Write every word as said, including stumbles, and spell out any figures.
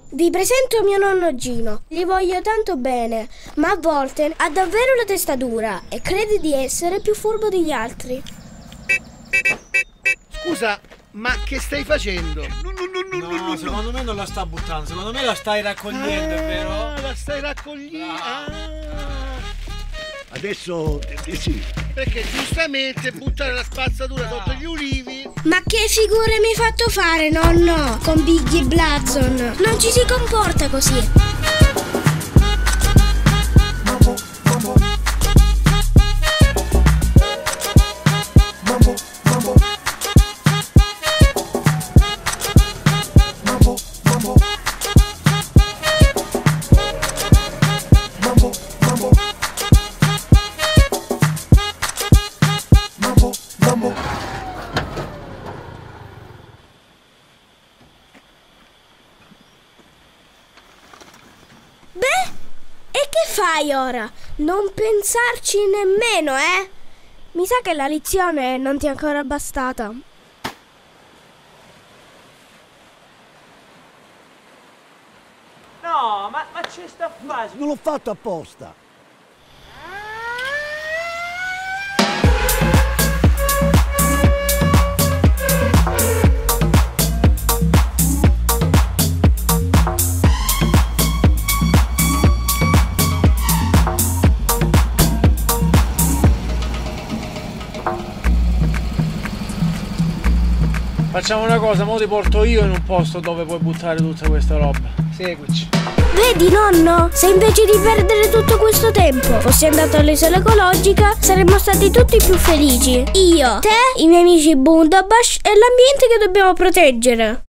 Vi presento mio nonno Gino. Gli voglio tanto bene, ma a volte ha davvero la testa dura e crede di essere più furbo degli altri. Scusa, ma che stai facendo? No, no, no, no, no, secondo me non la sta buttando, secondo me la stai raccogliendo, ah, è vero? La stai raccogliendo. Ah. Adesso eh, sì. Perché giustamente buttare la spazzatura sotto gli ulivi. Ma che figure mi hai fatto fare, nonno? Con Biggie Blazon. Non ci si comporta così. Beh, e che fai ora? Non pensarci nemmeno, eh? Mi sa che la lezione non ti è ancora bastata. No, ma, ma ci sta facile. Non l'ho fatto apposta. Facciamo una cosa, mo ti porto io in un posto dove puoi buttare tutta questa roba. Seguici. Vedi, nonno? Se invece di perdere tutto questo tempo fossi andato all'isola ecologica, saremmo stati tutti più felici. Io, te, i miei amici Bundabash e l'ambiente che dobbiamo proteggere.